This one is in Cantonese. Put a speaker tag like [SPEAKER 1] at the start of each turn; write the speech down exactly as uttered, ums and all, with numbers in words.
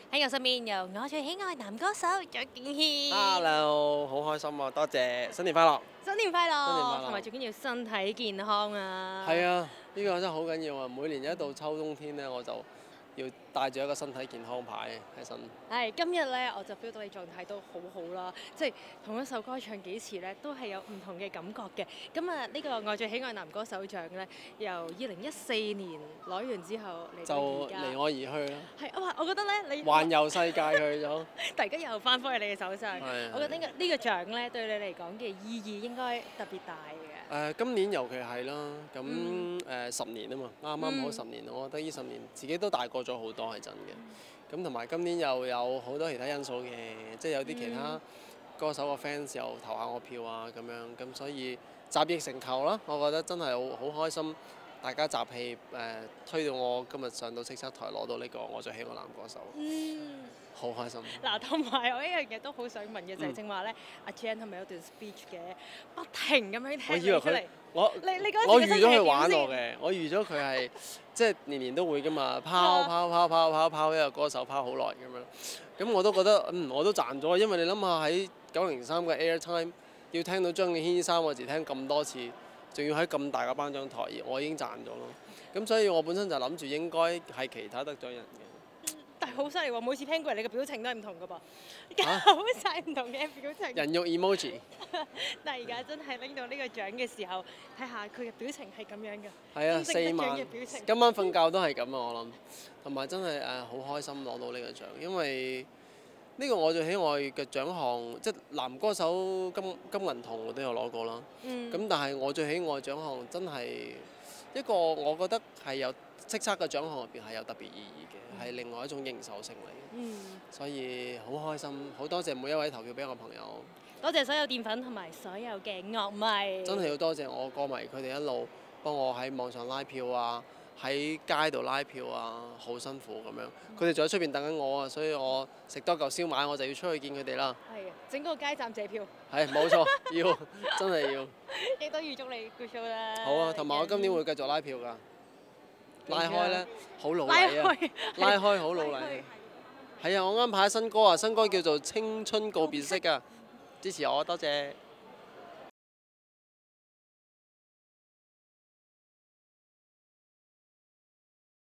[SPEAKER 1] 喺我身邊由我最喜愛男歌手張敬軒。
[SPEAKER 2] Hello，好開心啊！多謝，新年快樂！
[SPEAKER 1] 新年快樂！
[SPEAKER 2] 新年快樂
[SPEAKER 1] 同埋最緊要身體健康啊！
[SPEAKER 2] 係啊，呢個真係好緊要啊！每年一到秋冬天咧，我就要帶住一個身體健康牌喺身。
[SPEAKER 1] 係今日咧，我就 feel 到你狀態都好好啦，即係同一首歌唱幾次咧，都係有唔同嘅感覺嘅。咁啊，呢個我最喜愛男歌手獎咧，由二零一四年攞完之後嚟
[SPEAKER 2] 就
[SPEAKER 1] 到而家，
[SPEAKER 2] 離我而去啦。
[SPEAKER 1] 係啊，我覺得咧，你
[SPEAKER 2] 環遊世界去咗。
[SPEAKER 1] 突然間又翻返去你嘅手上，
[SPEAKER 2] 係
[SPEAKER 1] 我覺得呢個呢個獎咧對你嚟講嘅意義應該特別大嘅。
[SPEAKER 2] 誒、今年尤其係啦，咁誒、
[SPEAKER 1] 嗯
[SPEAKER 2] 呃十年啊嘛，啱啱好十年，我覺得呢十年自己都大個咗好多係真嘅。咁同埋今年又有好多其他因素嘅，即係有啲其他歌手個 fans 又投下我票啊咁樣，咁所以集腋成裘啦，我覺得真係好好開心，大家集氣誒、呃、推到我今日上到叱咤台攞到呢個我最喜愛男歌手。
[SPEAKER 1] 嗯。
[SPEAKER 2] 好開心！
[SPEAKER 1] 嗱，同埋我一樣嘢都好想問嘅就係正話咧，阿 Jan 係咪有段 speech 嘅，不停咁樣聽
[SPEAKER 2] 我以為佢
[SPEAKER 1] 出嚟。
[SPEAKER 2] 我
[SPEAKER 1] 你你嗰
[SPEAKER 2] 我預
[SPEAKER 1] 陣時嘅心情係
[SPEAKER 2] 咗佢玩
[SPEAKER 1] 點先？
[SPEAKER 2] 我嘅，我預咗佢係即係年年都會噶嘛，拋拋拋拋拋拋一個歌手拋好耐咁樣。咁我都覺得嗯我都賺咗，因為你諗下喺九零三嘅 Airtime 要聽到張敬軒三個字聽咁多次，仲要喺咁大嘅頒獎台，我已經賺咗咯。咁所以我本身就諗住應該係其他得獎人嘅。
[SPEAKER 1] 但係好犀利喎！每次聽過嚟你嘅表情都係唔同嘅噃，好晒唔同嘅表情。
[SPEAKER 2] 人肉 emoji。
[SPEAKER 1] 但係而家真係拎到呢個獎嘅時候，睇下佢嘅表情係咁樣嘅。
[SPEAKER 2] 係啊，
[SPEAKER 1] 真正得獎
[SPEAKER 2] 四萬
[SPEAKER 1] 嘅表情。
[SPEAKER 2] 今晚瞓覺都係咁啊！我諗，同埋真係誒好開心攞到呢個獎，因為呢個我最喜愛嘅獎項，即係男歌手金金銀銅我都有攞過啦。
[SPEAKER 1] 嗯。
[SPEAKER 2] 咁但係我最喜愛獎項真係一個我覺得係有叱咤嘅獎項入邊係有特別意義嘅，係另外一種認受性嚟嘅。
[SPEAKER 1] 嗯。
[SPEAKER 2] 所以好開心，好多謝每一位投票俾我朋友。
[SPEAKER 1] 多謝所有澱粉同埋所有嘅樂迷。
[SPEAKER 2] 真係要多謝我歌迷，佢哋一路幫我喺網上拉票啊，喺街度拉票啊，好辛苦咁樣。佢哋仲喺出邊等緊我啊，所以我食多嚿燒賣，我就要出去見佢哋啦。
[SPEAKER 1] 係啊，整個街站謝票。
[SPEAKER 2] 係冇錯，要真係要。
[SPEAKER 1] 亦都預祝你 good show 啦。
[SPEAKER 2] 好啊，同埋我今年會繼續拉票㗎。拉開咧，好努力
[SPEAKER 1] 拉
[SPEAKER 2] 啊！
[SPEAKER 1] 開。
[SPEAKER 2] 拉開好努力。係啊，我啱排新歌啊，新歌叫做《青春告別式》啊，支持我，多謝。